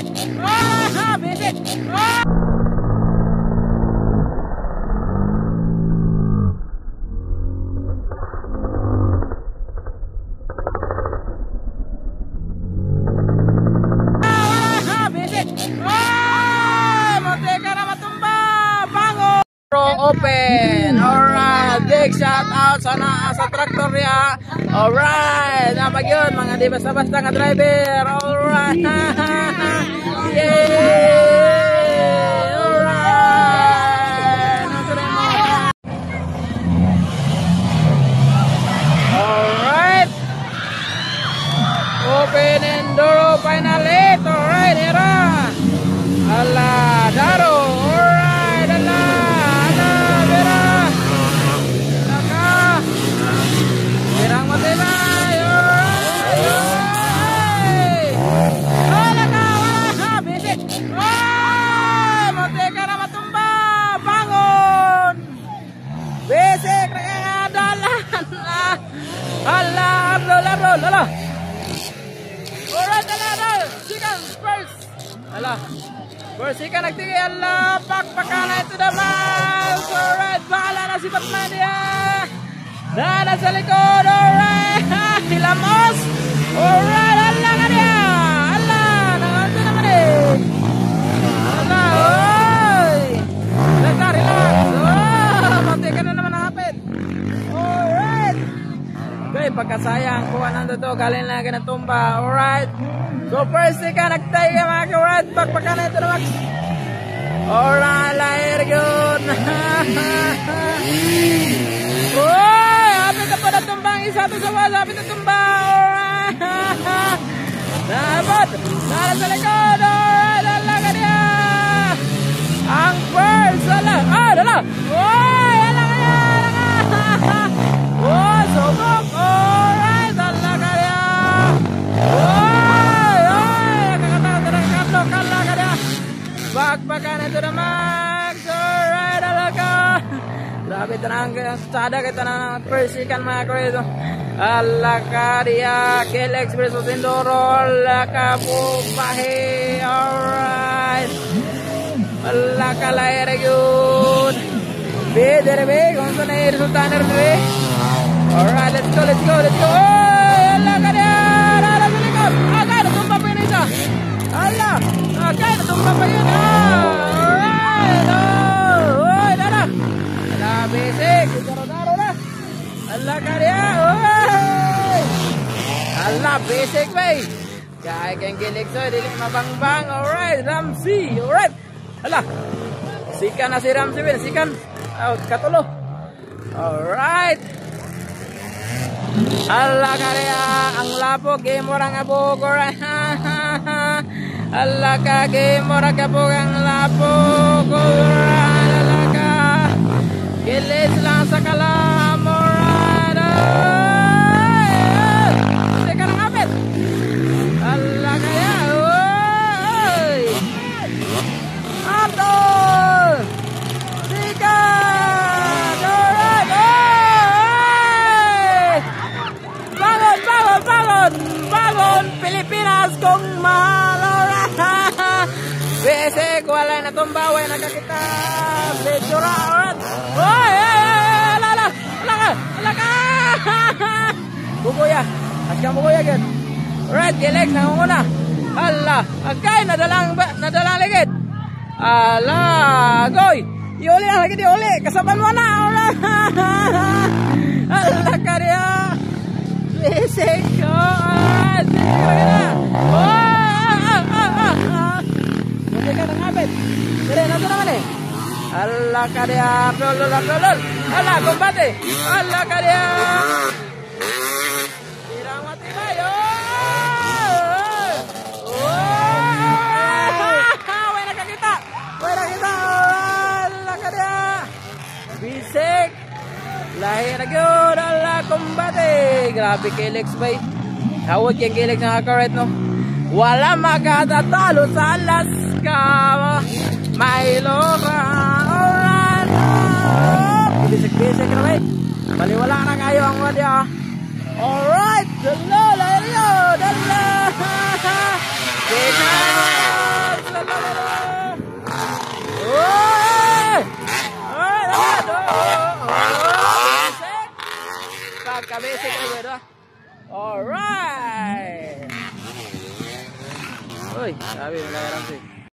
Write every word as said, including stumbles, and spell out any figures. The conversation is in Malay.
Ah, bisik. Ah. Open, alright, big shout out sana sa traktor ya, alright, apa yun mga di basta-basta nga driver, alright, yay, alright, alright, open enduro final eight, alright, era, ala, daro, alright, ala. Allah, Abdul, Abdul, Allah. Alright, Allah, Allah. Sikan, first. Allah. First, sikan nagtigay. Allah, pakpakan na ito naman. Alright, bahala na si Batman niya. Dana sa likod. Alright. Hilamos. Alright, Allah ka niya. Allah, nanganto naman eh. Allah, oy. Relax, relax. Oh, mati ka na naman nakapit. Alright. Okay, pagkasayang kuha nando to, galing lang na tumba. Alright. So first ka nagtay ka mga ka-alright. Pagpaka na ito na Max. Alright, lahir yun. Uy, hapit na po na tumbang isa to sa was. Hapit na tumba. Alright. Dapat. Dala sa likod. Alright, dala ka niya. Ang first. Dala. Ah, dala. Uy, dala ka niya. Oh, sobok. Alright, dala ka niya. Uy, uy. Kakatakan ng kablo. Kala ka niya. Bakbakan ito na Max. Alright, dala ka. Grabe ito na ang sada kita na first ikan mga kredo. Ala ka dia. Kelex versus Enduro. Ala ka Pupahe. Alright. Ala ka lahir yun. Be, dere be. Kung saan na resulta na rin. Alright, let's go, let's go, let's go. Oy, ala ka dia. Ala sa likod. Agay, natumpa pa yun isa. Ala. Agay, natumpa pa yun. Alright. Oh, oy, dala. Ala, basic. Daro-daro na. Ala ka dia. Oy. Ala, basic ba eh. Kaya kang gilig so, dilik mabangbang. Alright, Ramsey. Alright. Ala. Sikan na si Ramsey. Sikan. Out, katulo. Alright. Allah kaya ang lapo game orang abog. Allah ka game orang abog ang lapo. Allah ka gilis lang sa kalamorada. Teka nang apit. Allah kaya. Oy. Abdul. Tika. Bangon Pilipinas kung malora. Basic wala na tumba, wala na kita. Betura orat. Oy, ala ala, ala ka, ala ka. Bubuya, asyang bubuya gid. Red Gelex na una. Ala, agay nadalang nadalang ligid. Ala, goy. Iuli lang lagi diuli, kasaban mo na. Ala ka dia. Basic ko. Ah, sige ka na. Oh, ah, ah, ah, ah. Hindi ka nang abit. Dire, nato naman eh. Allah ka dia. Lol, lol, lol. Allah, kumbate. Allah ka dia. Irang mati tayo. Oh, wala nakakita. Wala nakakita. Allah ka dia. Basic. Lahir na yun, ala kumbate. Grabe Kelex bay. Hawag yung Kelex na karet no. Wala makatatalo sa Alaska. Mailora. Alright. Bisik-bisik na bay. Baliwala na kayo ang wadya. Alright. Dala, lahir yun. Dala. Dala. Nakabasic kayo bro. Alright. Uy, sabi mo na Ramsey.